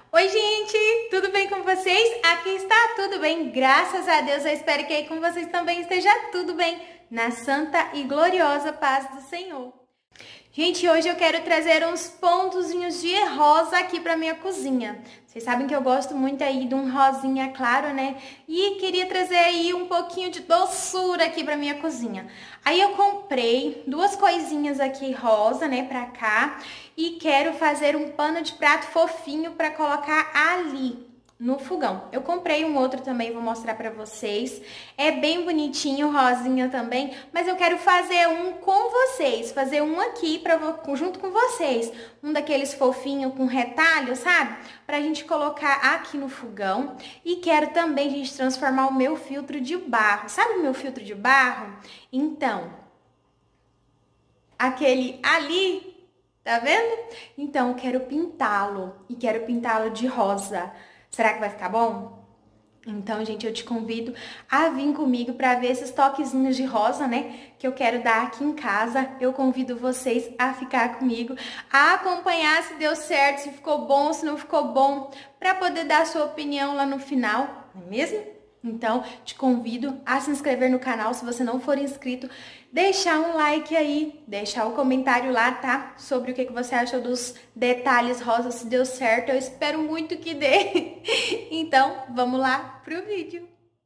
Oi, gente! Tudo bem com vocês? Aqui está tudo bem, graças a Deus. Eu espero que aí com vocês também esteja tudo bem, na santa e gloriosa paz do Senhor. Gente, hoje eu quero trazer uns pontozinhos de rosa aqui para minha cozinha. Vocês sabem que eu gosto muito aí de um rosinha claro, né? E queria trazer aí um pouquinho de doçura aqui para minha cozinha. Aí eu comprei duas coisinhas aqui rosa, né, pra cá. E quero fazer um pano de prato fofinho para colocar ali no fogão. Eu comprei um outro também, vou mostrar pra vocês. É bem bonitinho, rosinha também, mas eu quero fazer um com vocês, fazer um aqui junto com vocês. Um daqueles fofinhos com retalho, sabe? Pra gente colocar aqui no fogão. E quero também, gente, transformar o meu filtro de barro. Sabe o meu filtro de barro? Então, aquele ali, tá vendo? Então, eu quero pintá-lo e quero pintá-lo de rosa. Será que vai ficar bom? Então, gente, eu te convido a vir comigo para ver esses toquezinhos de rosa, né? Que eu quero dar aqui em casa. Eu convido vocês a ficar comigo, a acompanhar se deu certo, se ficou bom, se não ficou bom, para poder dar a sua opinião lá no final, não é mesmo? Então, te convido a se inscrever no canal, se você não for inscrito, deixar um like aí, deixar o comentário lá, tá? Sobre o que você achou dos detalhes rosa, se deu certo, eu espero muito que dê. Então, vamos lá pro vídeo.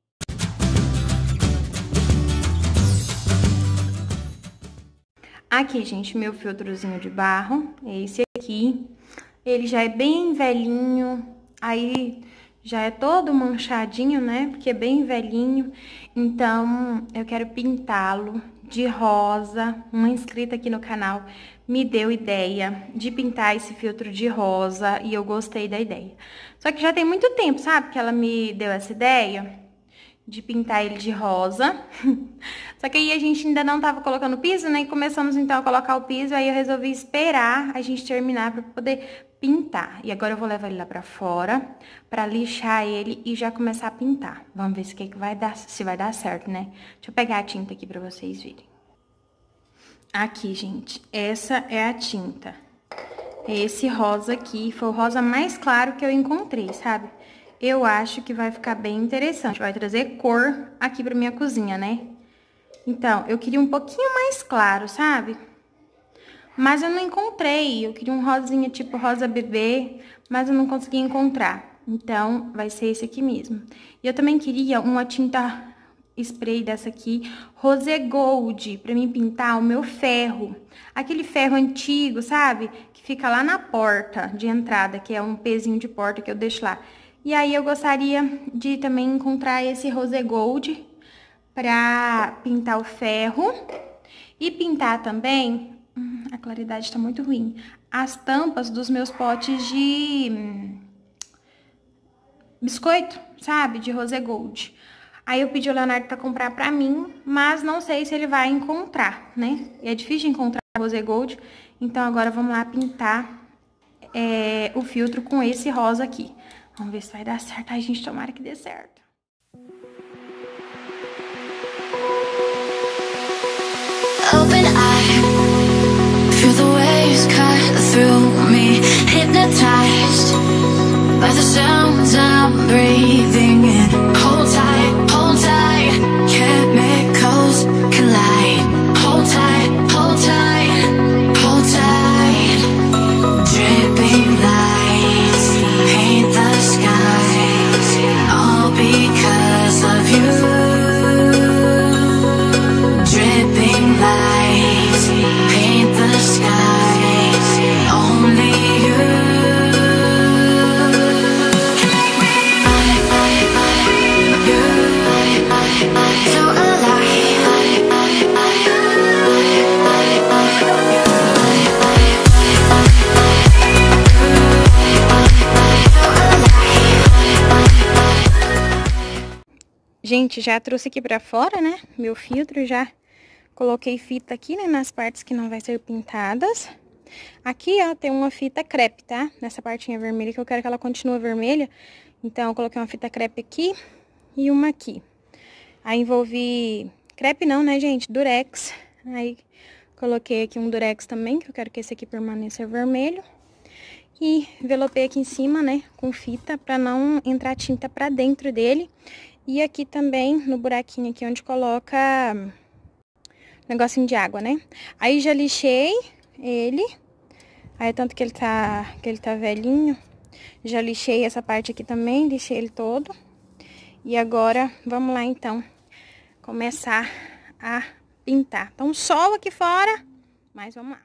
Aqui, gente, meu filtrozinho de barro, é esse aqui. Ele já é bem velhinho, aí já é todo manchadinho, né? Porque é bem velhinho. Então, eu quero pintá-lo de rosa. Uma inscrita aqui no canal me deu ideia de pintar esse filtro de rosa e eu gostei da ideia. Só que já tem muito tempo, sabe? Que ela me deu essa ideia de pintar ele de rosa. Só que aí a gente ainda não tava colocando piso, né? E começamos então a colocar o piso, aí eu resolvi esperar a gente terminar pra poder pintar. E agora eu vou levar ele lá pra fora, pra lixar ele e já começar a pintar. Vamos ver se vai dar, se vai dar certo, né? Deixa eu pegar a tinta aqui pra vocês verem. Aqui, gente, essa é a tinta. Esse rosa aqui foi o rosa mais claro que eu encontrei, sabe? Eu acho que vai ficar bem interessante. Vai trazer cor aqui pra minha cozinha, né? Então, eu queria um pouquinho mais claro, sabe? Mas eu não encontrei. Eu queria um rosinha tipo rosa bebê, mas eu não consegui encontrar. Então, vai ser esse aqui mesmo. E eu também queria uma tinta spray dessa aqui, Rose Gold, pra mim pintar o meu ferro. Aquele ferro antigo, sabe? Que fica lá na porta de entrada, que é um pezinho de porta que eu deixo lá. E aí eu gostaria de também encontrar esse Rose Gold pra pintar o ferro. E pintar também, a claridade tá muito ruim, as tampas dos meus potes de biscoito, sabe? De Rose Gold. Aí eu pedi ao Leonardo pra comprar pra mim, mas não sei se ele vai encontrar, né? É difícil de encontrar Rose Gold, então agora vamos lá pintar o filtro com esse rosa aqui. Vamos ver se vai dar certo. Ai, gente, tomara que dê certo. Open eye, feel the waves cut through me, hypnotized by the sounds I'm breathing in. Hold tight, chemicals collide. Hold tight, hold tight, hold tight. Dripping lights paint the skies, all because of you. Dripping lights paint the skies, only you. So Gente, já trouxe aqui pra fora, né? Meu filtro, já coloquei fita aqui, né? Nas partes que não vai ser pintadas. Aqui, ó, tem uma fita crepe, tá? Nessa partinha vermelha, que eu quero que ela continue vermelha. Então, eu coloquei uma fita crepe aqui e uma aqui. Aí, envolvi... Crepe não, né, gente? Durex. Aí, coloquei aqui um durex também, que eu quero que esse aqui permaneça vermelho. E envelopei aqui em cima, né, com fita, pra não entrar tinta pra dentro dele. E aqui também, no buraquinho aqui onde coloca negocinho de água, né. Aí já lixei ele. Aí tanto que ele tá velhinho. Já lixei essa parte aqui também, lixei ele todo. E agora, vamos lá então, começar a pintar. Tá um sol aqui fora, mas vamos lá.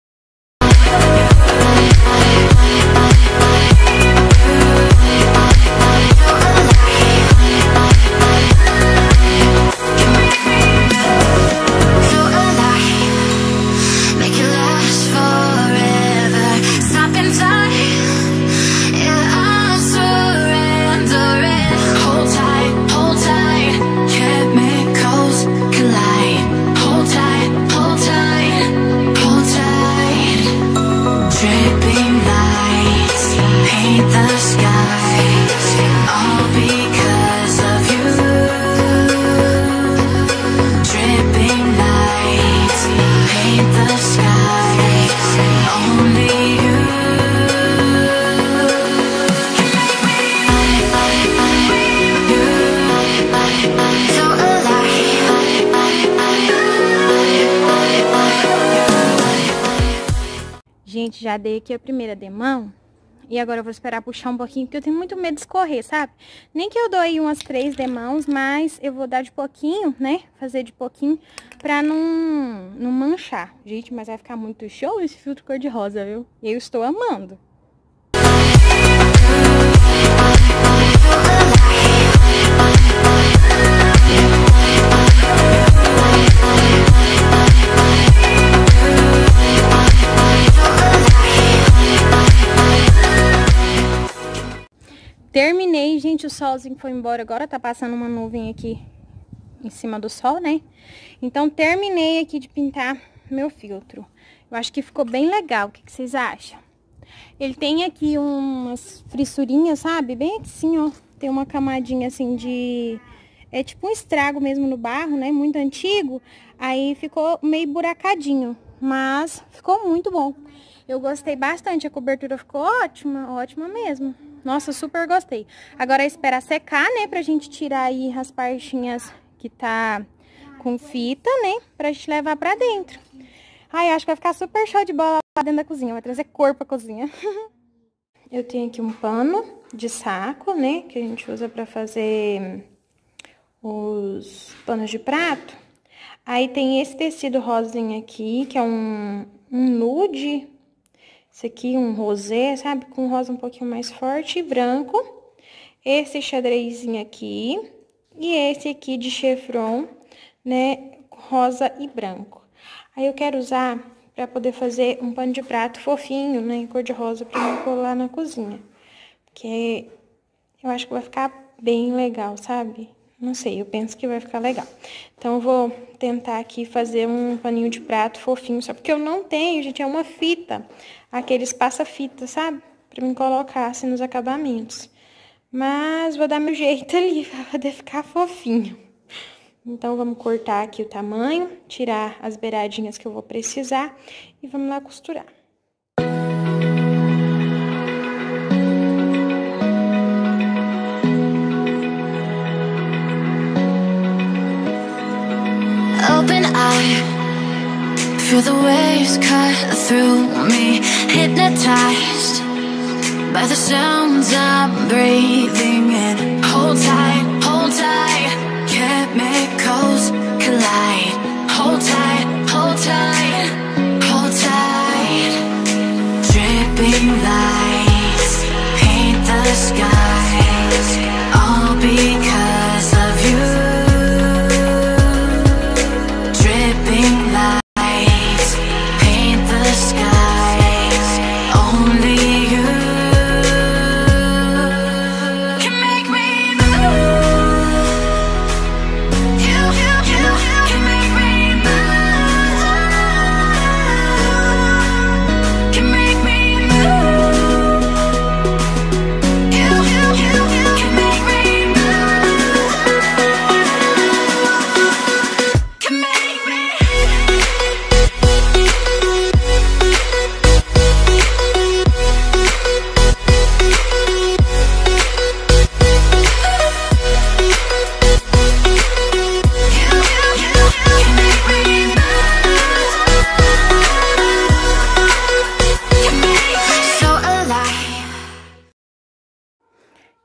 Gente, já dei aqui a primeira demão. E agora eu vou esperar puxar um pouquinho, porque eu tenho muito medo de escorrer, sabe? Nem que eu doe umas 3 demãos, mas eu vou dar de pouquinho, né? Fazer de pouquinho pra não manchar. Gente, mas vai ficar muito show esse filtro cor-de-rosa, viu? Eu estou amando. Terminei, gente, o solzinho foi embora agora, tá passando uma nuvem aqui em cima do sol, né? Então, terminei aqui de pintar meu filtro. Eu acho que ficou bem legal, o que vocês acham? Ele tem aqui umas fissurinhas, sabe? Bem aqui assim, ó, tem uma camadinha assim de... É tipo um estrago mesmo no barro, né? Muito antigo, aí ficou meio buracadinho, mas ficou muito bom. Eu gostei bastante, a cobertura ficou ótima, ótima mesmo. Nossa, super gostei. Agora é esperar secar, né, pra gente tirar aí as partinhas que tá com fita, né, pra gente levar pra dentro. Ai, acho que vai ficar super show de bola lá dentro da cozinha, vai trazer cor pra cozinha. Eu tenho aqui um pano de saco, né, que a gente usa pra fazer os panos de prato. Aí tem esse tecido rosinha aqui, que é um nude. Esse aqui, um rosé, sabe? Com rosa um pouquinho mais forte e branco. Esse xadrezinho aqui. E esse aqui de chevron, né? Rosa e branco. Aí eu quero usar pra poder fazer um pano de prato fofinho, né? Em cor de rosa, pra mim colar na cozinha. Porque eu acho que vai ficar bem legal, sabe? Não sei, eu penso que vai ficar legal. Então, eu vou tentar aqui fazer um paninho de prato fofinho. Só porque eu não tenho, gente, é uma fita. Aqueles passa-fita, sabe? Pra mim colocar assim nos acabamentos. Mas vou dar meu jeito ali pra poder ficar fofinho. Então, vamos cortar aqui o tamanho, tirar as beiradinhas que eu vou precisar e vamos lá costurar. Open eye, feel the waves cut through me, hypnotized by the sounds I'm breathing in. Hold tight, chemicals collide. Hold tight, hold tight, hold tight. Dripping lights paint the skies, all because of you.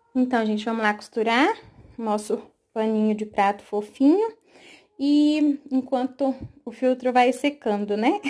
Então, gente, vamos lá costurar nosso paninho de prato fofinho. E enquanto o filtro vai secando, né?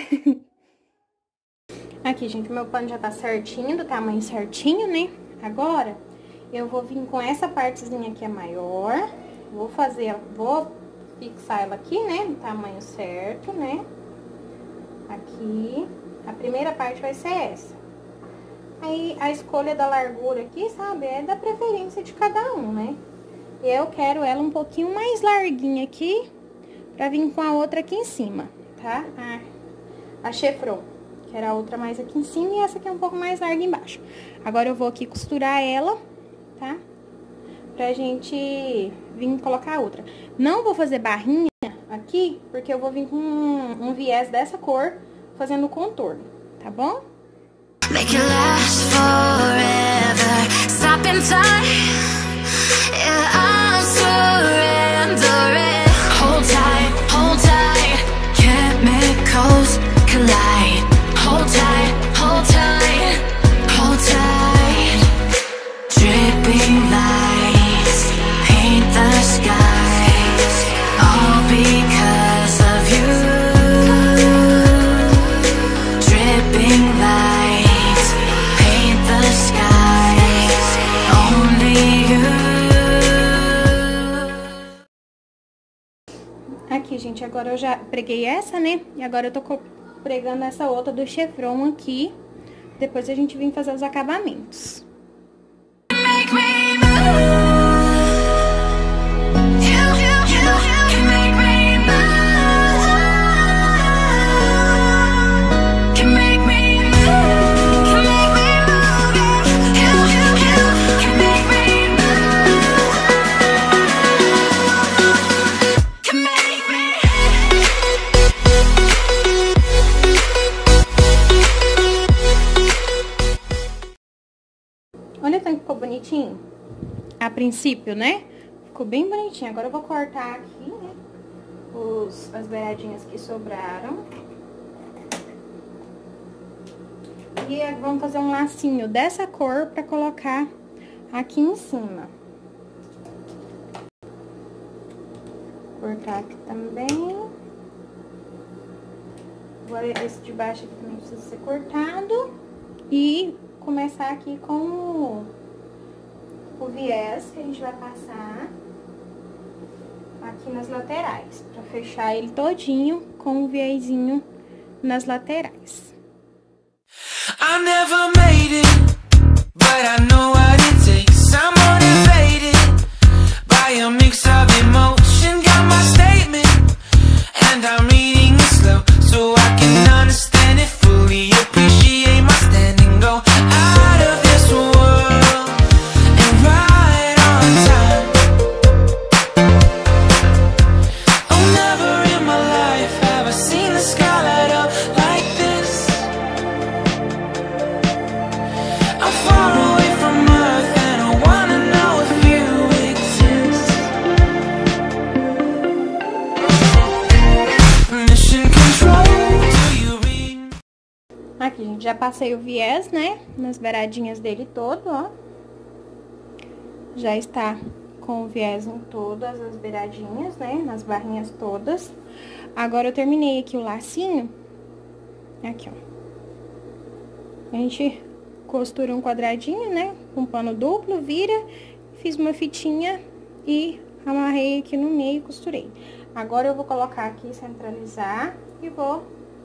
Aqui, gente, meu pano já tá certinho, do tamanho certinho, né? Agora, eu vou vir com essa partezinha aqui, a maior. Vou fixar ela aqui, né? No tamanho certo, né? Aqui. A primeira parte vai ser essa. Aí, a escolha da largura aqui, sabe? É da preferência de cada um, né? Eu quero ela um pouquinho mais larguinha aqui, pra vir com a outra aqui em cima, tá? A chevron. Quero a outra mais aqui em cima e essa aqui é um pouco mais larga embaixo. Agora, eu vou aqui costurar ela, tá? Pra gente vir colocar a outra. Não vou fazer barrinha aqui, porque eu vou vir com um viés dessa cor, fazendo o contorno, tá bom? Make it last forever. Stop in time. Yeah, I'm surrendering. Hold tight, chemicals collide. Hold tight, hold tight, hold tight. Dripping lights paint the skies, all because of you. Dripping lights paint the skies, only you. Aqui, gente, agora eu já preguei essa, né? E agora eu tô pregando essa outra do chevron aqui. Depois a gente vem fazer os acabamentos. Make me move. You can make me move. Can make me move. Can make me move. You can make me move. Can make me. Olha tanto que ficou bonitinho. A princípio, né? Ficou bem bonitinho. Agora eu vou cortar aqui, né? As beiradinhas que sobraram. E vamos fazer um lacinho dessa cor pra colocar aqui em cima. Cortar aqui também. Agora esse de baixo aqui também precisa ser cortado. E começar aqui com o viés que a gente vai passar aqui nas laterais, pra fechar ele todinho com o viésinho nas laterais. I never made it, but I know what it takes. I'm motivated by a mix of emotion. Got my statement, and I'm reading it slow so I can understand it fully. Appreciate my standing, go out of this world and right on time. Oh, never in my life have I seen the sky light up like this. I'm far away from Earth and I wanna know if you exist. Mission control, do you read? Aqui, gente, já passei o viés, né? Nas beiradinhas dele todo, ó. Já está com o viés em todas as beiradinhas, né? Nas barrinhas todas. Agora, eu terminei aqui o lacinho. Aqui, ó. A gente costura um quadradinho, né? Com pano duplo, vira. Fiz uma fitinha e amarrei aqui no meio e costurei. Agora, eu vou colocar aqui, centralizar e vou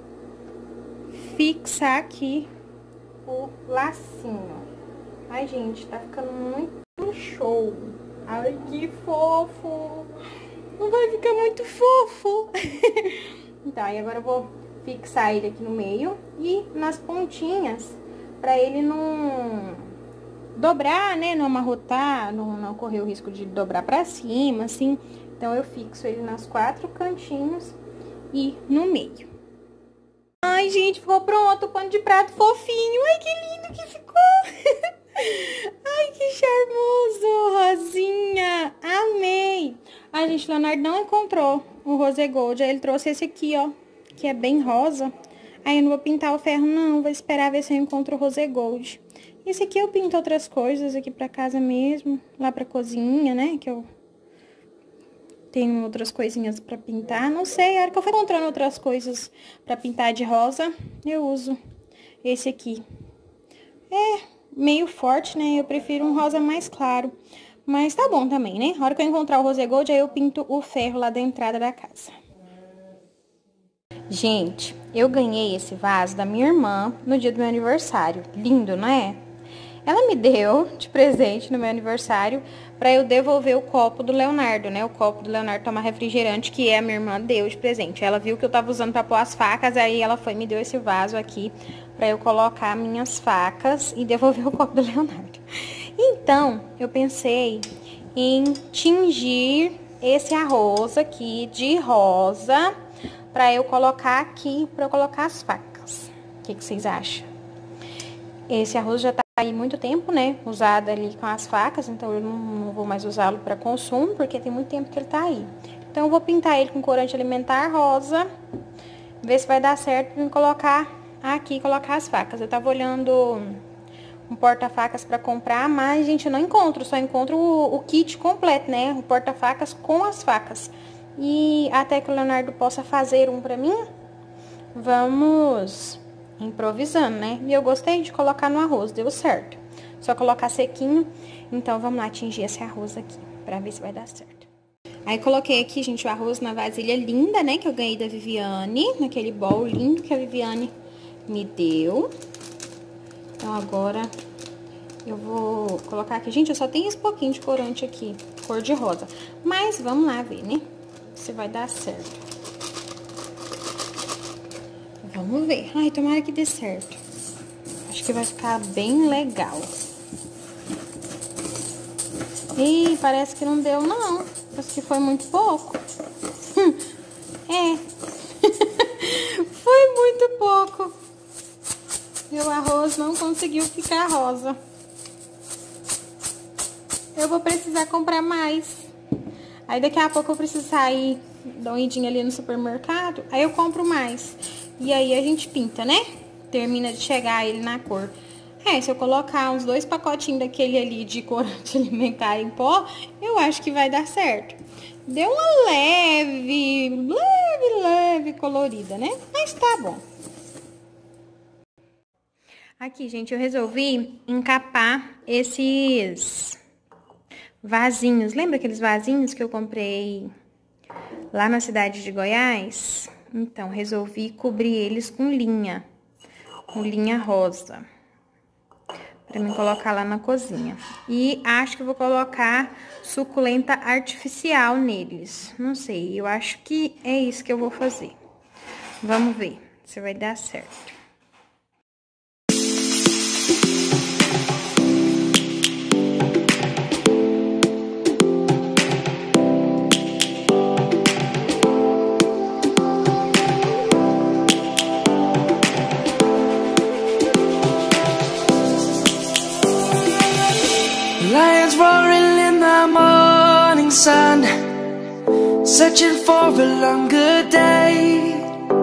fixar aqui o lacinho. Ai, gente, tá ficando muito show. Ai, que fofo. Não vai ficar muito fofo. Então, aí agora eu vou fixar ele aqui no meio e nas pontinhas, pra ele não dobrar, né? Não amarrotar, não correr o risco de dobrar pra cima, assim. Então, eu fixo ele nas 4 cantinhos e no meio. Ai, gente, ficou pronto o pano de prato fofinho. Ai, que lindo que ficou. Ai, que charmoso, rosinha. Amei. Ai, gente, o Leonardo não encontrou o rose gold. Aí ele trouxe esse aqui, ó, que é bem rosa. Aí eu não vou pintar o ferro, não. Vou esperar ver se eu encontro o rose gold. Esse aqui eu pinto outras coisas aqui pra casa mesmo, lá pra cozinha, né? Que eu tenho outras coisinhas pra pintar. Não sei, a hora que eu for encontrando outras coisas pra pintar de rosa, eu uso esse aqui. É meio forte, né? Eu prefiro um rosa mais claro. Mas tá bom também, né? A hora que eu encontrar o rose gold, aí eu pinto o ferro lá da entrada da casa. Gente, eu ganhei esse vaso da minha irmã no dia do meu aniversário. Lindo, não é? Ela me deu de presente no meu aniversário pra eu devolver o copo do Leonardo, né? O copo do Leonardo tomar refrigerante, que a minha irmã deu de presente. Ela viu que eu tava usando pra pôr as facas, aí ela foi e me deu esse vaso aqui pra eu colocar minhas facas e devolver o copo do Leonardo. Então, eu pensei em tingir esse arroz aqui de rosa pra eu colocar aqui, pra eu colocar as facas. O que vocês acham? Esse arroz já tá aí muito tempo, né? Usado ali com as facas, então eu não vou mais usá-lo para consumo, porque tem muito tempo que ele tá aí. Então eu vou pintar ele com corante alimentar rosa, ver se vai dar certo pra eu colocar aqui, colocar as facas. Eu tava olhando um porta-facas para comprar, mas, gente, eu não encontro, só encontro o kit completo, né? O porta-facas com as facas. E até que o Leonardo possa fazer um pra mim, vamos improvisando, né? E eu gostei de colocar no arroz, deu certo. Só colocar sequinho. Então, vamos lá tingir esse arroz aqui, pra ver se vai dar certo. Aí, coloquei aqui, gente, o arroz na vasilha linda, né? Que eu ganhei da Viviane, naquele bowl lindo que a Viviane me deu. Então, agora, eu vou colocar aqui. Gente, eu só tenho esse pouquinho de corante aqui, cor de rosa. Mas, vamos lá ver, né? Se vai dar certo. Vamos ver. Ai, tomara que dê certo. Acho que vai ficar bem legal. Ih, parece que não deu, não. Parece que foi muito pouco. É. Foi muito pouco. Meu arroz não conseguiu ficar rosa. Eu vou precisar comprar mais. Aí daqui a pouco eu preciso sair, dar uma idinha ali no supermercado. Aí eu compro mais. E aí a gente pinta, né? Termina de chegar ele na cor. É, se eu colocar uns 2 pacotinhos daquele ali de corante alimentar em pó, eu acho que vai dar certo. Deu uma leve colorida, né? Mas tá bom. Aqui, gente, eu resolvi encapar esses vasinhos. Lembra aqueles vasinhos que eu comprei lá na cidade de Goiás? Então, resolvi cobrir eles com linha rosa, pra mim colocar lá na cozinha. E acho que eu vou colocar suculenta artificial neles. Não sei, eu acho que é isso que eu vou fazer. Vamos ver se vai dar certo. Lions roaring in the morning sun, searching for a longer day.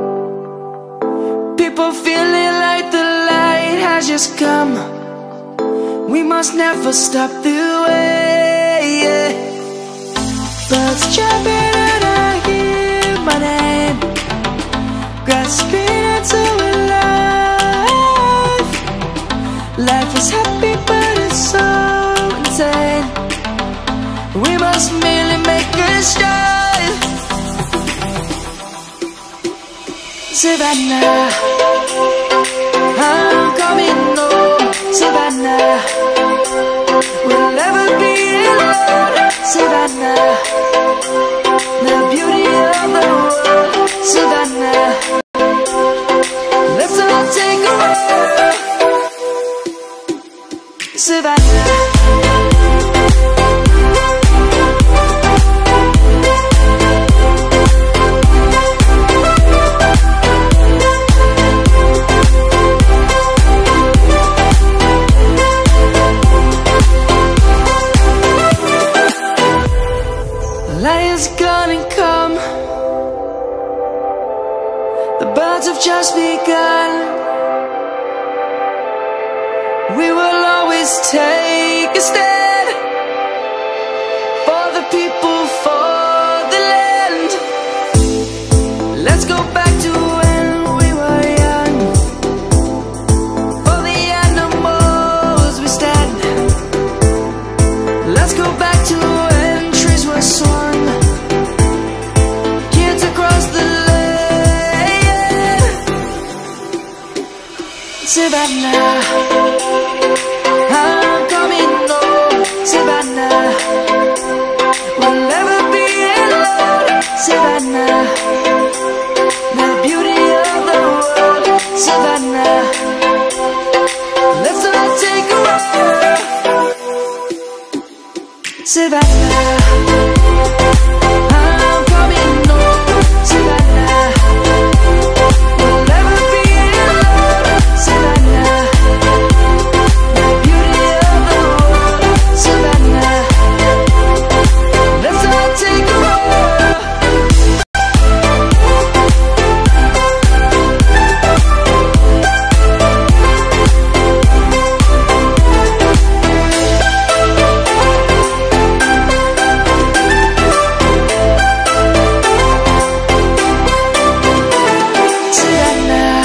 People feeling like the light has just come. We must never stop the way. Birds jumping and I hear my name, grasping into life. Life is happy but it's so insane. We must merely make a start. Savannah, I'm coming home. Savannah, we'll never be alone. Savannah, the beauty of the world. Savannah, let's all take a walk. Savannah. Lion's gonna come. The birds have just begun. We will always take a stand for the people, for the land. Let's go back to when we were young. For the animals we stand. Let's go back to when trees were swung. Kids across the land. Savannah, I'm coming home. Savannah, we'll never be alone. Savannah, the beauty of the world. Savannah, let's all take a ride. Savannah, I'm coming home. Savannah, we'll never be alone. Savannah, the beauty of the world. Savannah, let's all take a ride. Savannah,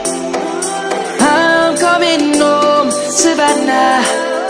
I'm coming home. Savannah.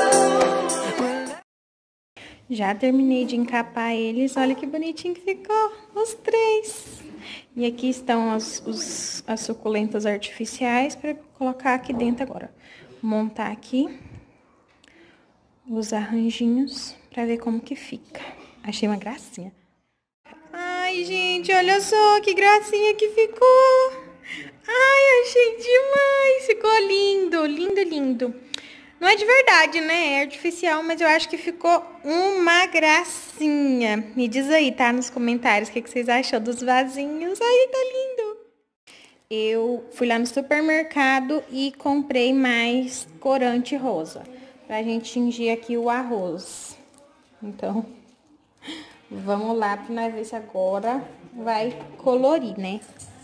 Já terminei de encapar eles, olha que bonitinho que ficou, os três. E aqui estão as suculentas artificiais para colocar aqui dentro agora. Vou montar aqui os arranjinhos para ver como que fica. Achei uma gracinha. Ai, gente, olha só que gracinha que ficou. Ai, achei demais, ficou lindo, lindo, lindo. Não é de verdade, né? É artificial, mas eu acho que ficou uma gracinha. Me diz aí, tá? Nos comentários o que vocês acham dos vasinhos. Ai, tá lindo! Eu fui lá no supermercado e comprei mais corante rosa. Pra gente tingir aqui o arroz. Então, vamos lá pra nós ver se agora vai colorir, né?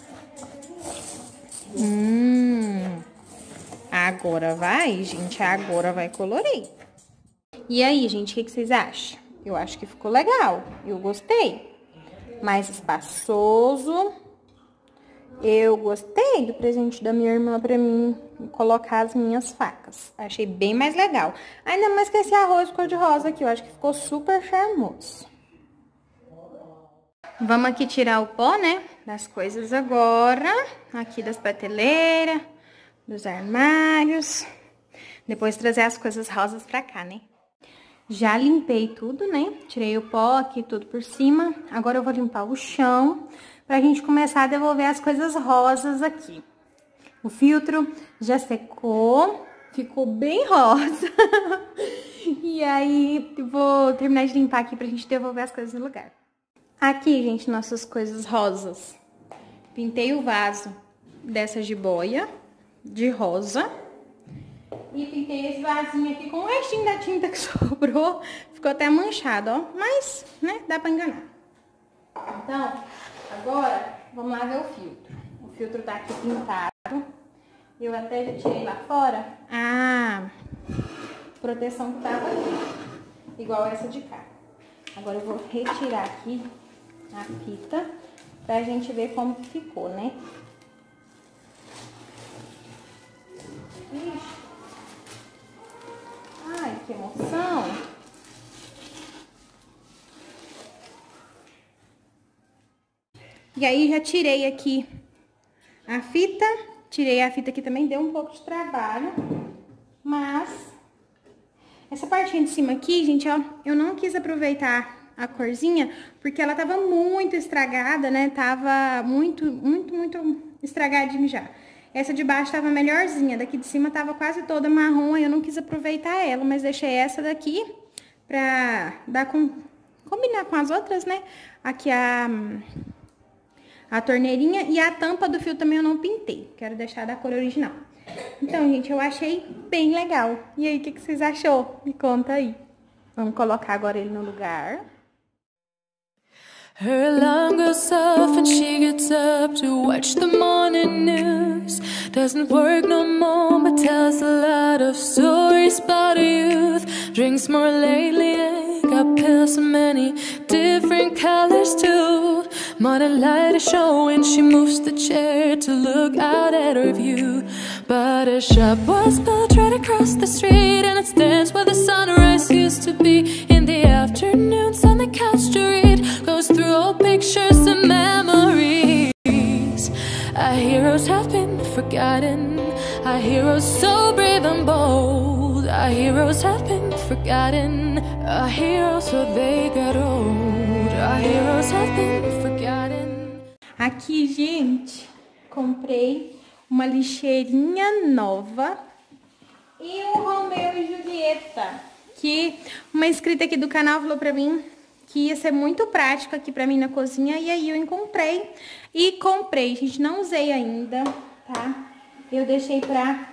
Agora vai, gente, agora vai colorir. E aí, gente, o que vocês acham? Eu acho que ficou legal, eu gostei. Mais espaçoso. Eu gostei do presente da minha irmã pra mim colocar as minhas facas. Achei bem mais legal. Ainda mais que esse arroz cor-de-rosa aqui, eu acho que ficou super charmoso. Vamos aqui tirar o pó, né, das coisas agora. Aqui das prateleiras, dos armários. Depois trazer as coisas rosas pra cá, né? Já limpei tudo, né? Tirei o pó aqui, tudo por cima. Agora eu vou limpar o chão pra gente começar a devolver as coisas rosas aqui. O filtro já secou, ficou bem rosa. E aí, vou terminar de limpar aqui pra gente devolver as coisas no lugar. Aqui, gente, nossas coisas rosas. Pintei o vaso dessa jiboia de rosa. E pintei esse vasinho aqui com o restinho da tinta que sobrou. Ficou até manchado, ó. Mas, né, dá pra enganar. Então, agora, vamos lá ver o filtro. O filtro tá aqui pintado. Eu até já tirei lá fora a proteção que tava aqui. Igual essa de cá. Agora eu vou retirar aqui a fita pra gente ver como que ficou, né? Ixi. Ai, que emoção! E aí, já tirei aqui a fita. Tirei a fita aqui também, deu um pouco de trabalho. Mas, essa partinha de cima aqui, gente, ó, eu não quis aproveitar a corzinha, porque ela tava muito estragada, né? Tava muito estragadinha já. Essa de baixo tava melhorzinha, daqui de cima tava quase toda marrom, aí eu não quis aproveitar ela, mas deixei essa daqui pra dar combinar com as outras, né? Aqui a torneirinha e a tampa do fio também eu não pintei, quero deixar da cor original. Então, gente, eu achei bem legal. E aí, o que vocês achou? Me conta aí. Vamos colocar agora ele no lugar. Her alarm goes off and she gets up to watch the morning news. Doesn't work no more but tells a lot of stories about her youth. Drinks more lately and got pills in many different colors too. Modern light is showing, she moves the chair to look out at her view. But her shop was built right across the street, and it stands where the sunrise used to be. In the afternoons on the couch to read, goes through old pictures and memories. Our heroes have been forgotten, our heroes so brave and bold. Our heroes have been forgotten, our heroes so they got old. Our heroes have been forgotten. Aqui, gente, comprei uma lixeirinha nova e um Romeu e Julieta, que uma inscrita aqui do canal falou pra mim que ia ser muito prático aqui pra mim na cozinha, e aí eu encontrei e comprei. Gente, não usei ainda, tá? Eu deixei pra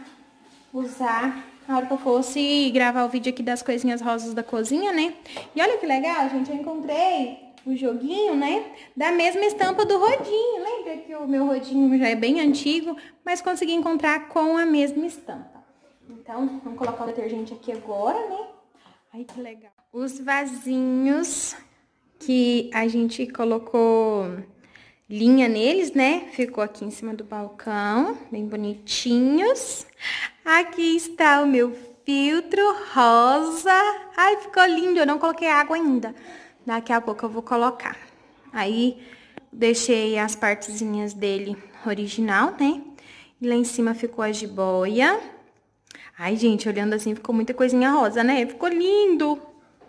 usar na hora que eu fosse gravar o vídeo aqui das coisinhas rosas da cozinha, né? E olha que legal, gente, eu encontrei o joguinho, né, da mesma estampa do rodinho. Lembra que o meu rodinho já é bem antigo, mas consegui encontrar com a mesma estampa. Então, vamos colocar o detergente aqui agora, né? Ai, que legal. Os vasinhos que a gente colocou linha neles, né? Ficou aqui em cima do balcão, bem bonitinhos. Aqui está o meu filtro rosa. Ai, ficou lindo, eu não coloquei água ainda. Daqui a pouco eu vou colocar. Aí, deixei as partezinhas dele original, né? E lá em cima ficou a jiboia. Ai, gente, olhando assim, ficou muita coisinha rosa, né? Ficou lindo!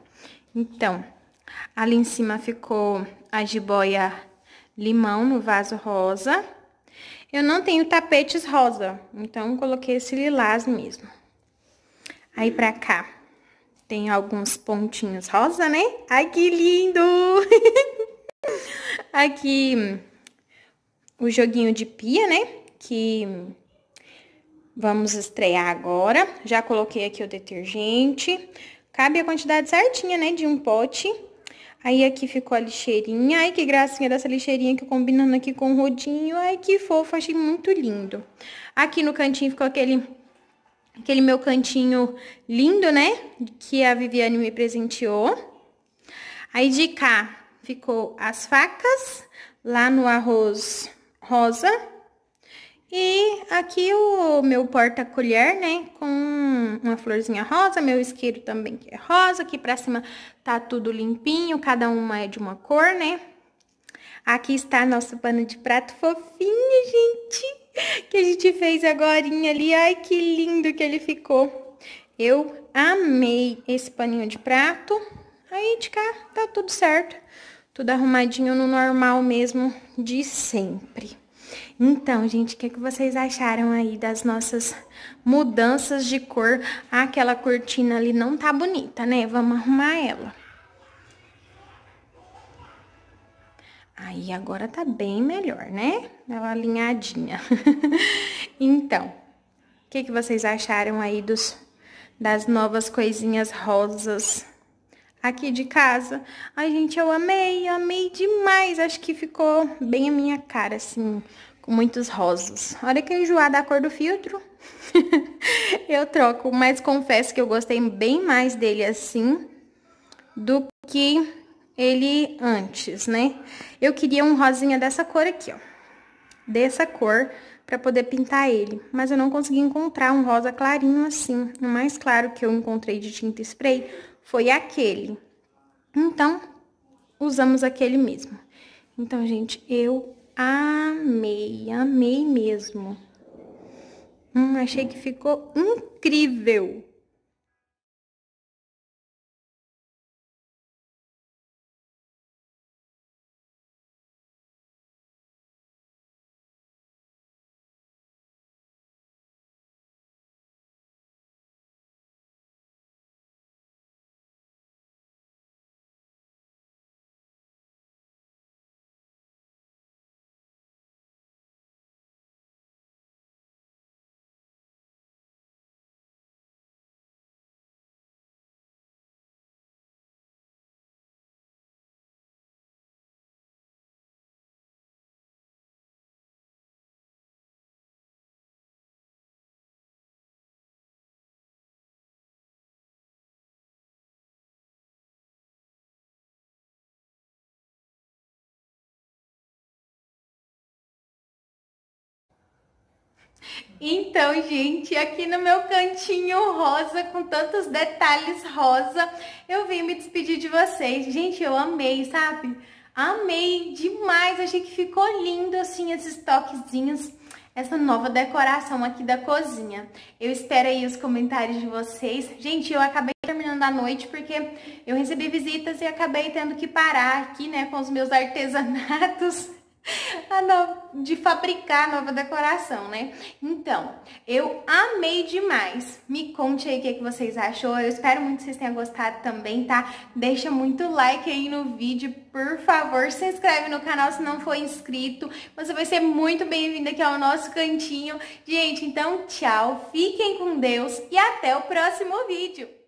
Então, ali em cima ficou a jiboia limão no vaso rosa. Eu não tenho tapetes rosa, então coloquei esse lilás mesmo. Aí pra cá tem alguns pontinhos rosa, né? Ai, que lindo! Aqui o joguinho de pia, né? Que vamos estrear agora. Já coloquei aqui o detergente. Cabe a quantidade certinha, né? De um pote. Aí aqui ficou a lixeirinha. Ai, que gracinha dessa lixeirinha que combinando aqui com o rodinho. Ai, que fofo, achei muito lindo. Aqui no cantinho ficou aquele meu cantinho lindo, né? Que a Viviane me presenteou. Aí de cá ficou as facas, lá no arroz rosa. E aqui o meu porta-colher, né? Com uma florzinha rosa, meu isqueiro também que é rosa. Aqui pra cima tá tudo limpinho, cada uma é de uma cor, né? Aqui está nosso pano de prato fofinho, gente, que a gente fez agorinha ali. Ai, que lindo que ele ficou. Eu amei esse paninho de prato. Aí de cá tá tudo certo. Tudo arrumadinho no normal mesmo de sempre. Então, gente, o que vocês acharam aí das nossas mudanças de cor? Aquela cortina ali não tá bonita, né? Vamos arrumar ela. Aí, agora tá bem melhor, né? Ela alinhadinha. Então, o que vocês acharam aí das novas coisinhas rosas aqui de casa? Ai, gente, eu amei demais. Acho que ficou bem a minha cara, assim, com muitos rosas. A hora que eu enjoar da cor do filtro, eu troco. Mas confesso que eu gostei bem mais dele assim do que ele antes, né? Eu queria um rosinha dessa cor aqui, ó. Dessa cor, pra poder pintar ele. Mas eu não consegui encontrar um rosa clarinho assim. O mais claro que eu encontrei de tinta spray foi aquele. Então, usamos aquele mesmo. Então, gente, eu amei mesmo. Achei que ficou incrível. Então, gente, aqui no meu cantinho rosa, com tantos detalhes rosa, eu vim me despedir de vocês. Gente, eu amei, sabe? Amei demais, achei que ficou lindo, assim, esses toquezinhos, essa nova decoração aqui da cozinha. Eu espero aí os comentários de vocês. Gente, eu acabei terminando a noite porque eu recebi visitas e acabei tendo que parar aqui, né, com os meus artesanatos de fabricar a nova decoração, né? Então, eu amei demais. Me conte aí o que vocês achou. Eu espero muito que vocês tenham gostado também, tá? Deixa muito like aí no vídeo, por favor. Se inscreve no canal se não for inscrito. Você vai ser muito bem-vindo aqui ao nosso cantinho. Gente, então tchau. Fiquem com Deus e até o próximo vídeo.